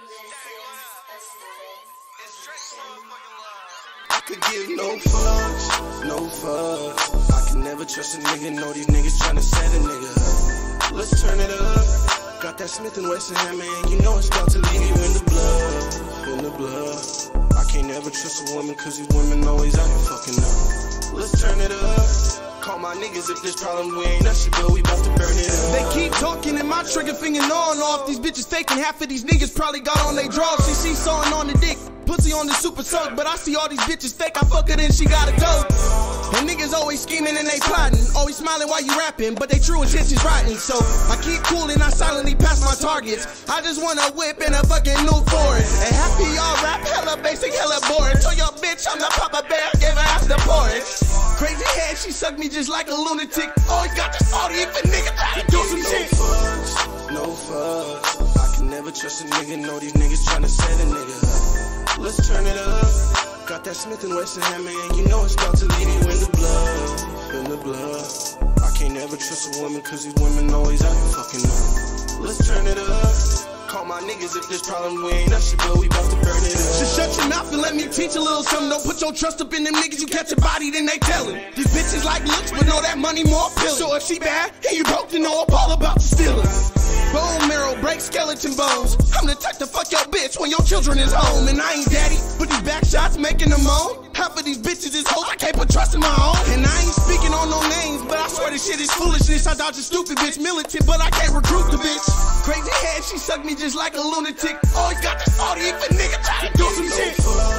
I could give no fucks, no fucks. I can never trust a nigga, know these niggas tryna set a nigga up. Let's turn it up. Got that Smith & Wesson hammer, and you know it's about to leave you in the blood, in the blood. I can't never trust a woman, cause these women always out here fucking up. Let's turn it up. Call my niggas if there's problem, we ain't nothing, but we bout to burn it up. They keep talking and my trigger finger gnawing off. These bitches faking, half of these niggas probably got on they drawers. She sawing on the dick, pussy on the super soak. But I see all these bitches fake, I fuck her then she gotta go. And niggas always scheming and they plotting, always smiling while you rapping, but they true as shit is rotten. So I keep cool and I silently pass my targets. I just want a whip and a fucking new Ford. And happy y'all rap, hella basic, hella boring. Tell your bitch I'm the Papa Bear, give her half the porridge. Crazy head, she sucked me just like a lunatic. Always got this audience for niggas trying to do some shit. No fucks. I can never trust a nigga, know these niggas tryna set a nigga up. Let's turn it up. Got that Smith & Wesson hammer, and you know it's about to leave you in the blood, in the blood. I can't never trust a woman, cause these women always out here fucking up. Let's turn it up. Call my niggas if there's problem, we ain't nothing, but we bout to burn it up. Just shut your mouth and let me teach a little something. Don't put your trust up in them niggas, you catch a body, then they tellin'. These bitches like looks, but know that money more appealing. So if she bad, and you broke, then know I'm all about to steal her. Bone marrow, break skeleton bones. I'm the type to fuck your bitch when your children is home. And I ain't daddy, but these back shots making them moan. Half of these bitches is hoes, I can't put trust in my own. And I ain't speaking on no names, but I swear this shit is foolishness. I dodge a stupid bitch, militant, but I can't recruit the bitch. Crazy head, she sucked me just like a lunatic. Always got this audience for niggas trying to do some shit.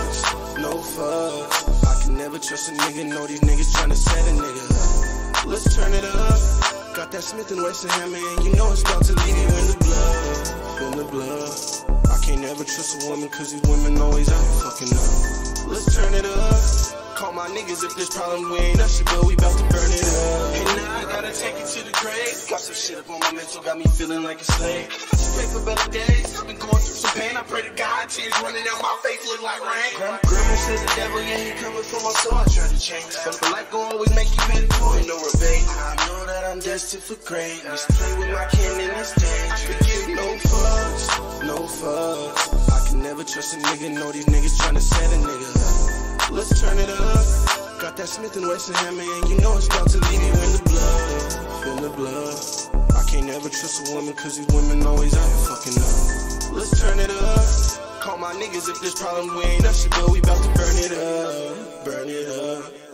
No fucks. I can never trust a nigga, know these niggas tryna set a nigga up. Let's turn it up. Got that Smith & Wesson hammer, and you know it's about to leave you in the blood, in the blood. I can't never trust a woman, cause these women always out here fucking up. Let's turn it up. Call my niggas if there's problem, we ain't nothing, but we bout to burn it up. And now I gotta take it to the grave. Got some shit up on my mental, got me feeling like a slave. Just pray for better days, I've been going through some pain. I pray to God, tears running down my face look like rain. Grandma says the devil, yeah, he coming for my soul. I try to change, but life gon' always make you better for it. No rebate, I know that I'm destined for greatness. Play with my kin in this stage. I could give no fucks, no fucks. I can never trust a nigga, know these niggas tryna set a nigga up. Let's turn it up. Got that Smith & Wesson hammer, and you know it's about to leave you in the blood, in the blood. I can't never trust a woman, cause these women always out here fucking up. Let's turn it up. Call my niggas if there's problem, we ain't nothing, but we bout to burn it up, burn it up.